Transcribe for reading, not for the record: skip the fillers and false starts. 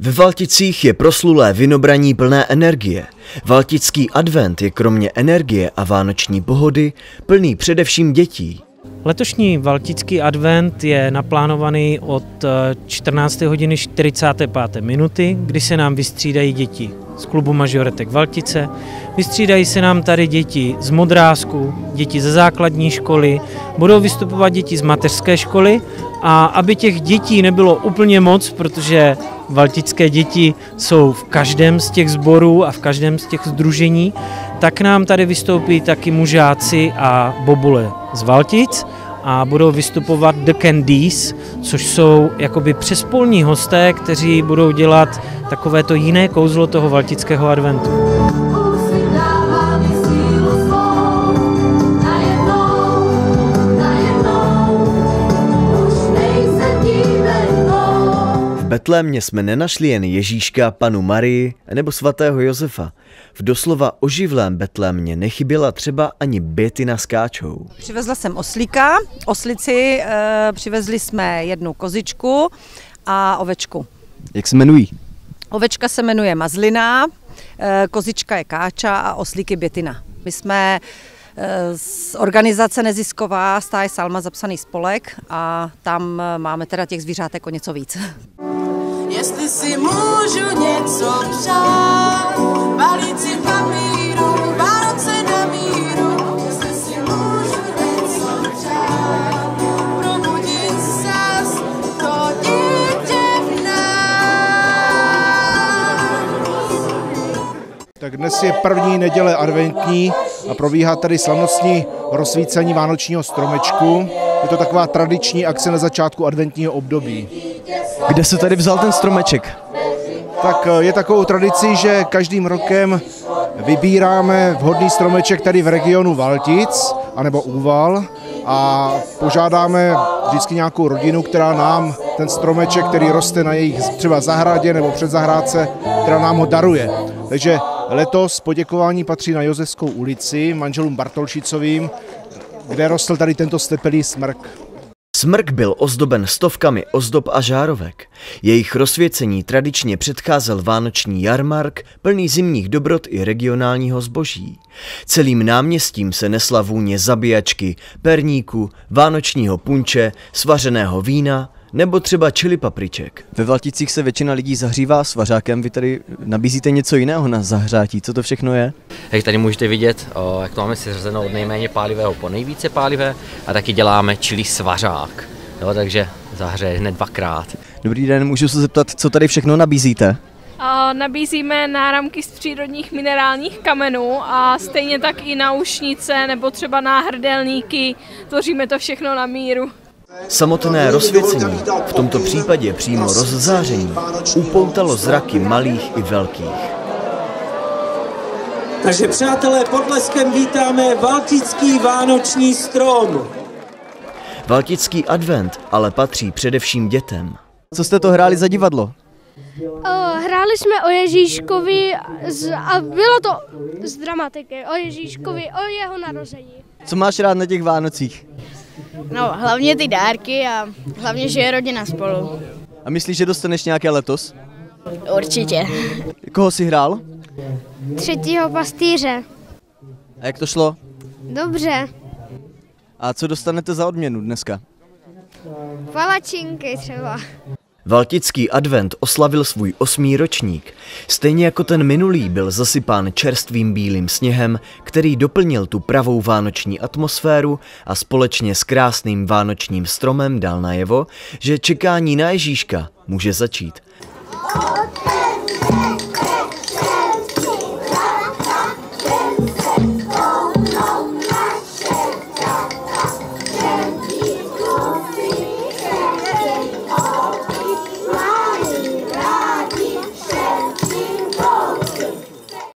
Ve Valticích je proslulé vinobraní plné energie. Valtický advent je kromě energie a vánoční pohody plný především dětí. Letošní Valtický advent je naplánovaný od 14. hodiny 45. minuty, kdy se nám vystřídají děti z klubu Mažoretek Valtice. Vystřídají se nám tady děti z Modrásku, děti ze základní školy, budou vystupovat děti z mateřské školy a aby těch dětí nebylo úplně moc, protože valtické děti jsou v každém z těch sborů a v každém z těch sdružení, tak nám tady vystoupí taky mužáci a bobule z Valtic a budou vystupovat The Candies, což jsou jakoby přespolní hosté, kteří budou dělat takovéto jiné kouzlo toho valtického adventu. V Betlémě jsme nenašli jen Ježíška, Pannu Marii nebo svatého Josefa. V doslova oživlém Betlémě nechyběla třeba ani Bětina s Káčou. Přivezla jsem oslíka, oslici, přivezli jsme jednu kozičku a ovečku. Jak se jmenují? Ovečka se jmenuje Mazlina, kozička je Káča a oslík je Bětina. My jsme z organizace nezisková Stáje Salma zapsaný spolek a tam máme teda těch zvířátek o něco víc. Jestli si můžu něco přát, balíci papíru, Vánoce na míru. Jestli si můžu něco přát, probudit zas to dítě v nás. Tak dnes je první neděle adventní a probíhá tady slavnostní rozsvícení vánočního stromečku. Je to taková tradiční akce na začátku adventního období. Kde se tady vzal ten stromeček? Tak je takovou tradicí, že každým rokem vybíráme vhodný stromeček tady v regionu Valtic, anebo Úval, a požádáme vždycky nějakou rodinu, která nám ten stromeček, který roste na jejich třeba zahradě nebo předzahrádce, která nám ho daruje. Takže letos poděkování patří na Josefskou ulici, manželům Bartolšicovým, kde rostl tady tento stepelý smrk. Smrk byl ozdoben stovkami ozdob a žárovek. Jejich rozsvěcení tradičně předcházel vánoční jarmark, plný zimních dobrot i regionálního zboží. Celým náměstím se nesla vůně zabíjačky, perníku, vánočního punče, svařeného vína nebo třeba chili papriček. Ve Valticích se většina lidí zahřívá svařákem, vy tady nabízíte něco jiného na zahřátí, co to všechno je? Jak tady můžete vidět, jak to máme seřazeno od nejméně pálivého po nejvíce pálivé a taky děláme chili svařák, jo, takže zahřeje hned dvakrát. Dobrý den, můžu se zeptat, co tady všechno nabízíte? Nabízíme náramky z přírodních minerálních kamenů a stejně tak i náušnice nebo třeba náhrdelníky, tvoříme to všechno na míru. Samotné rozsvěcení, v tomto případě přímo rozzáření, upoutalo zraky malých i velkých. Takže přátelé, potleskem vítáme Valtický vánoční strom. Valtický advent ale patří především dětem. Co jste to hráli za divadlo? Hráli jsme o Ježíškovi a bylo to z dramatiky, o Ježíškovi, o jeho narození. Co máš rád na těch Vánocích? No, hlavně ty dárky a hlavně, že je rodina spolu. A myslíš, že dostaneš nějaké letos? Určitě. Koho jsi hrál? 3. pastýře. A jak to šlo? Dobře. A co dostanete za odměnu dneska? Palačinky třeba. Valtický advent oslavil svůj 8. ročník. Stejně jako ten minulý byl zasypán čerstvým bílým sněhem, který doplnil tu pravou vánoční atmosféru a společně s krásným vánočním stromem dal najevo, že čekání na Ježíška může začít.